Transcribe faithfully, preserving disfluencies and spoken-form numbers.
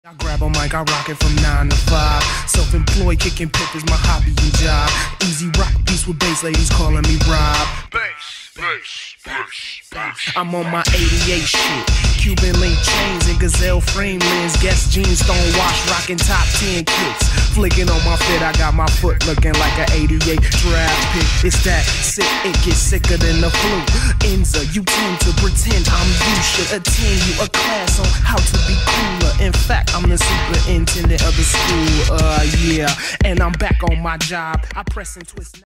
I grab a mic, I rock it from nine to five. Self-employed, kicking papers, my hobby and job. Easy rock, beats with bass, ladies calling me Rob. Bass, bass, bass, bass. I'm on my eighty-eight shit. Cuban link chains and gazelle frame lens. Guess jeans, stone wash, rocking top ten kicks. Flicking on my fit, I got my foot looking like an eighty-eight draft pick. It's that sick, it gets sicker than the flu. Enza, you tend to pretend I'm you. Should attend you a class on how to be cooler. In fact, I'm the superintendent of the school, uh, yeah. And I'm back on my job. I press and twist.